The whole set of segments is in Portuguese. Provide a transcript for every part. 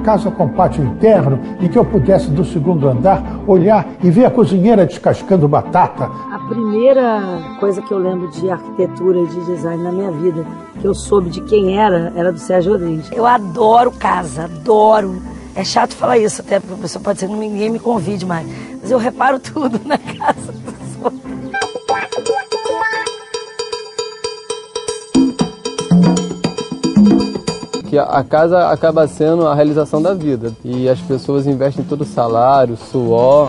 casa com pátio interno em que eu pudesse, do segundo andar, olhar e ver a cozinheira descascando batata. A primeira coisa que eu lembro de arquitetura e de design na minha vida, que eu soube de quem era do Sérgio Rodrigues. Eu adoro casa, adoro. É chato falar isso até, porque a pessoa pode ser que ninguém me convide mais. Mas eu reparo tudo na casa dos outros. Que a casa acaba sendo a realização da vida e as pessoas investem todo o salário, suor.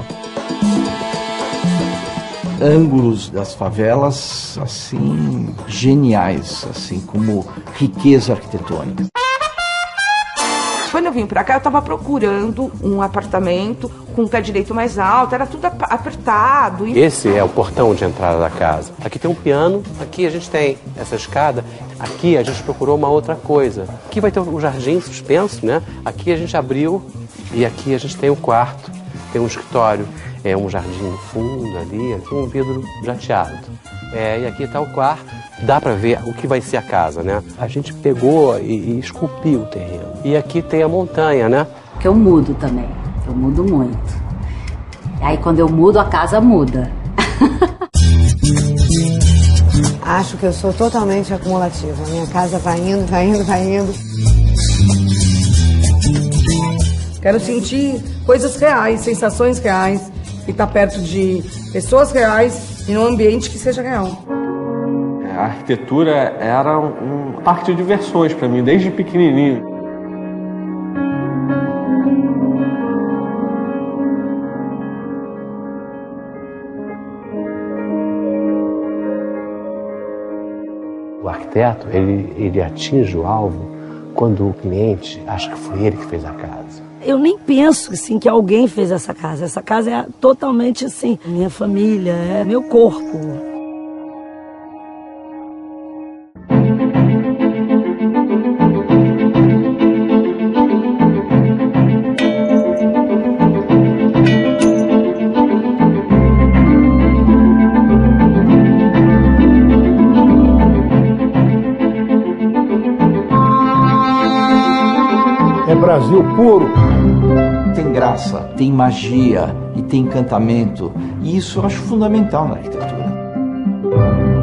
Ângulos das favelas, assim, geniais, assim, como riqueza arquitetônica. Quando eu vim pra cá, eu tava procurando um apartamento com um pé direito mais alto, era tudo apertado. Esse é o portão de entrada da casa. Aqui tem um piano, aqui a gente tem essa escada, aqui a gente procurou uma outra coisa. Aqui vai ter um jardim suspenso, né? Aqui a gente abriu e aqui a gente tem um quarto, tem um escritório, um jardim no fundo ali, aqui um vidro jateado. E aqui está o quarto. Dá para ver o que vai ser a casa, né? A gente pegou e esculpiu o terreno. E aqui tem a montanha, né? Que eu mudo também, eu mudo muito. Aí quando eu mudo, a casa muda. Acho que eu sou totalmente acumulativa. Minha casa vai indo, vai indo, vai indo. Quero sentir coisas reais, sensações reais. E estar perto de pessoas reais e num ambiente que seja real. A arquitetura era um parque de diversões para mim, desde pequenininho. O arquiteto, ele atinge o alvo quando o cliente acha que foi ele que fez a casa. Eu nem penso assim, que alguém fez essa casa. Essa casa é totalmente assim, minha família, é meu corpo. É Brasil puro. Tem graça, tem magia e tem encantamento. E isso eu acho fundamental na arquitetura.